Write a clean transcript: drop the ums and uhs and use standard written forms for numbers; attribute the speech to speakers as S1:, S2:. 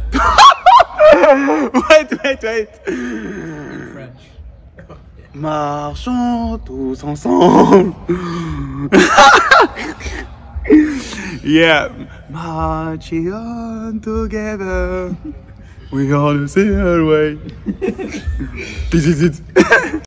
S1: Wait.
S2: French.
S1: Marchons tous ensemble. Yeah, marching on together. We on the same way. This is it.